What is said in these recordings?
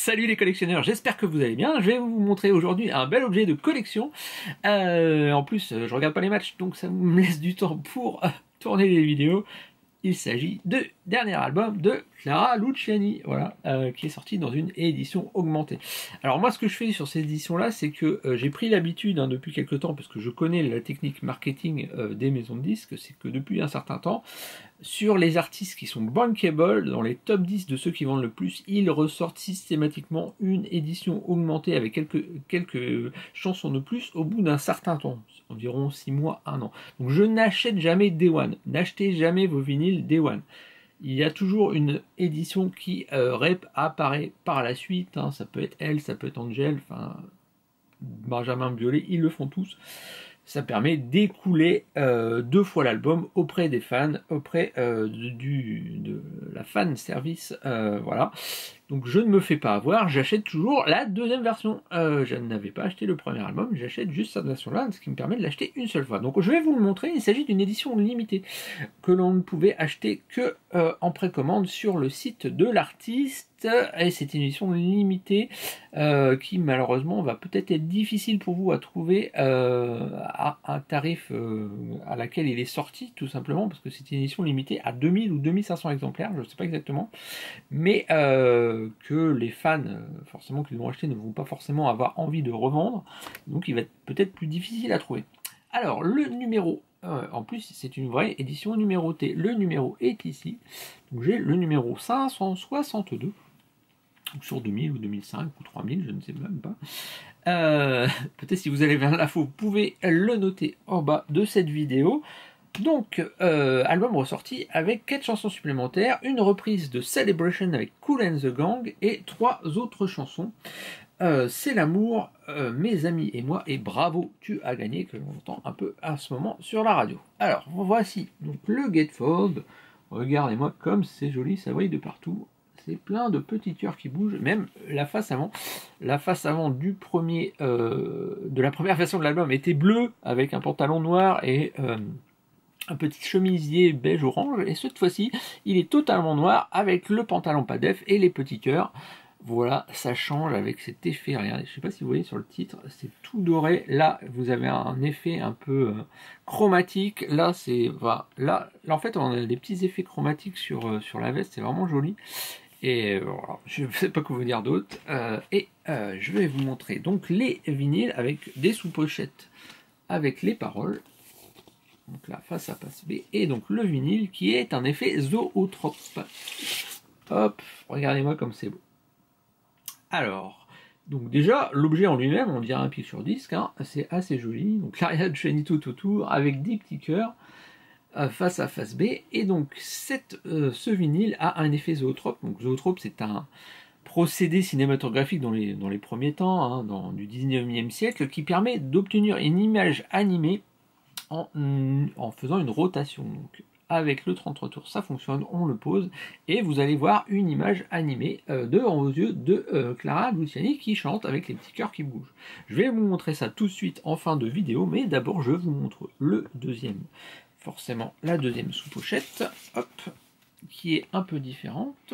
Salut les collectionneurs, j'espère que vous allez bien. Je vais vous montrer aujourd'hui un bel objet de collection. En plus, je regarde pas les matchs, donc ça me laisse du temps pour tourner les vidéos. Il s'agit du dernier album de Clara Luciani, voilà, qui est sorti dans une édition augmentée. Alors moi, ce que je fais sur ces éditions-là, c'est que j'ai pris l'habitude depuis quelques temps, parce que je connais la technique marketing des maisons de disques, c'est que depuis un certain temps, sur les artistes qui sont bankable, dans les top 10 de ceux qui vendent le plus, ils ressortent systématiquement une édition augmentée avec quelques chansons de plus au bout d'un certain temps, environ 6 mois, 1 an. Donc je n'achète jamais Day One, n'achetez jamais vos vinyles Day One. Il y a toujours une édition qui apparaît par la suite, hein. Ça peut être elle, ça peut être Angel, enfin Benjamin Biolay, ils le font tous. Ça permet d'écouler 2 fois l'album auprès des fans, auprès de la fan service, voilà. Donc je ne me fais pas avoir, j'achète toujours la deuxième version. Je n'avais pas acheté le premier album, j'achète juste cette version-là, ce qui me permet de l'acheter une seule fois. Donc je vais vous le montrer, il s'agit d'une édition limitée que l'on ne pouvait acheter que en précommande sur le site de l'artiste. Et c'est une édition limitée qui malheureusement va peut-être être difficile pour vous à trouver à un tarif à laquelle il est sorti, tout simplement parce que c'est une édition limitée à 2000 ou 2500 exemplaires, je ne sais pas exactement, mais que les fans forcément qui l'ont acheté ne vont pas forcément avoir envie de revendre, donc il va être peut-être plus difficile à trouver. Alors le numéro, en plus c'est une vraie édition numérotée, le numéro est ici, donc j'ai le numéro 562, sur 2000 ou 2005 ou 3000, je ne sais même pas. Peut-être si vous allez vers l'info, vous pouvez le noter en bas de cette vidéo. Donc, album ressorti avec 4 chansons supplémentaires, une reprise de Celebration avec Kool and the Gang et 3 autres chansons. C'est l'amour, mes amis et moi, et bravo, tu as gagné, que l'on entend un peu à ce moment sur la radio. Alors, voici donc le gatefold. Regardez-moi comme c'est joli, ça brille de partout. C'est plein de petits cœurs qui bougent, même la face avant. La face avant du premier, de la première version de l'album était bleue, avec un pantalon noir et un petit chemisier beige-orange. Et cette fois-ci, il est totalement noir, avec le pantalon pas def et les petits cœurs. Voilà, ça change avec cet effet. Regardez, je ne sais pas si vous voyez sur le titre, c'est tout doré. Là, vous avez un effet un peu chromatique. Là, c'est voilà, là, en fait, on a des petits effets chromatiques sur la veste. C'est vraiment joli. Et voilà, je ne sais pas quoi vous dire d'autre. Je vais vous montrer donc les vinyles avec des sous-pochettes avec les paroles. Donc là, face à face B. Et donc le vinyle qui est un effet zootrope. Hop, regardez-moi comme c'est beau. Alors, donc déjà, l'objet en lui-même, on dirait un picture disque, hein, c'est assez joli. Donc l'arrière de Shiny tout autour avec des petits cœurs. Face à face B, et donc ce vinyle a un effet zootrope. Donc zootrope, c'est un procédé cinématographique dans les premiers temps, hein, du 19e siècle, qui permet d'obtenir une image animée en faisant une rotation. Donc avec le 33 tours, ça fonctionne, on le pose, et vous allez voir une image animée devant vos yeux de Clara Luciani qui chante avec les petits cœurs qui bougent. Je vais vous montrer ça tout de suite en fin de vidéo, mais d'abord je vous montre le deuxième. Forcément la deuxième sous-pochette, hop, qui est un peu différente.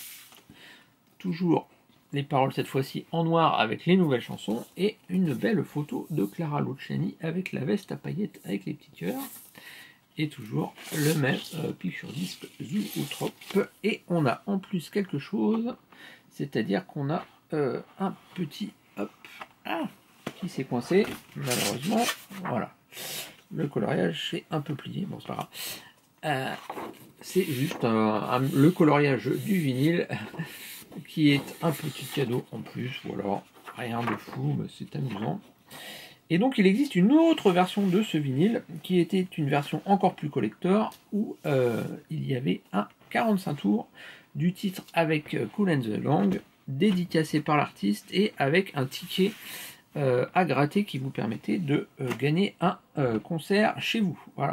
Toujours les paroles cette fois-ci en noir avec les nouvelles chansons et une belle photo de Clara Luciani avec la veste à paillettes avec les petits cœurs. Et toujours le même picture disque zootrope. Et on a en plus quelque chose, c'est-à-dire qu'on a un petit hop qui s'est coincé malheureusement. Voilà. Le coloriage c'est un peu plié, bon c'est pas grave. C'est juste le coloriage du vinyle qui est un petit cadeau en plus, voilà, rien de fou, mais c'est amusant. Et donc il existe une autre version de ce vinyle qui était une version encore plus collector où il y avait un 45 tours du titre avec Kool and the Gang, dédicacé par l'artiste et avec un ticket à gratter qui vous permettait de gagner un concert chez vous. Voilà.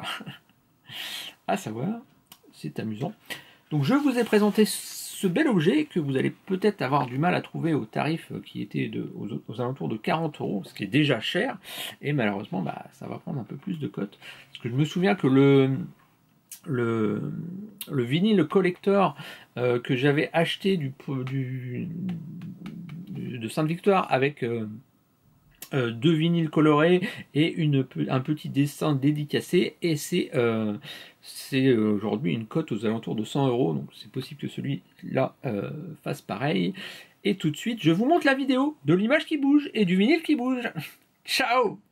À savoir, c'est amusant. Donc je vous ai présenté ce bel objet que vous allez peut-être avoir du mal à trouver au tarif qui était aux alentours de 40 €, ce qui est déjà cher, et malheureusement ça va prendre un peu plus de cote. Parce que je me souviens que le vinyle collector que j'avais acheté de Sainte-Victoire avec 2 vinyles colorés et un petit dessin dédicacé, et c'est aujourd'hui une cote aux alentours de 100 €, donc c'est possible que celui-là fasse pareil. Et tout de suite, je vous montre la vidéo de l'image qui bouge et du vinyle qui bouge. Ciao!